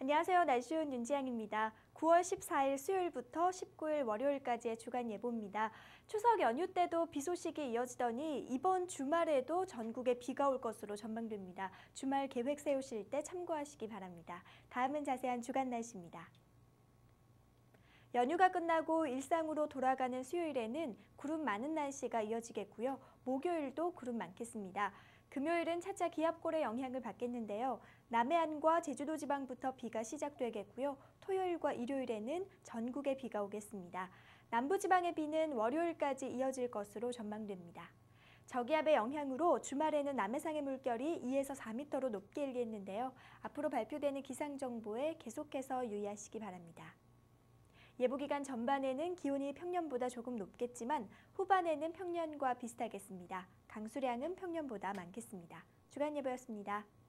안녕하세요. 날씨온 윤지향입니다. 9월 14일 수요일부터 19일 월요일까지의 주간 예보입니다. 추석 연휴 때도 비 소식이 이어지더니 이번 주말에도 전국에 비가 올 것으로 전망됩니다. 주말 계획 세우실 때 참고하시기 바랍니다. 다음은 자세한 주간 날씨입니다. 연휴가 끝나고 일상으로 돌아가는 수요일에는 구름 많은 날씨가 이어지겠고요. 목요일도 구름 많겠습니다. 금요일은 차차 기압골의 영향을 받겠는데요. 남해안과 제주도 지방부터 비가 시작되겠고요. 토요일과 일요일에는 전국에 비가 오겠습니다. 남부지방의 비는 월요일까지 이어질 것으로 전망됩니다. 저기압의 영향으로 주말에는 남해상의 물결이 2에서 4m로 높게 일겠는데요. 앞으로 발표되는 기상정보에 계속해서 유의하시기 바랍니다. 예보기간 전반에는 기온이 평년보다 조금 높겠지만 후반에는 평년과 비슷하겠습니다. 강수량은 평년보다 많겠습니다. 주간 예보였습니다.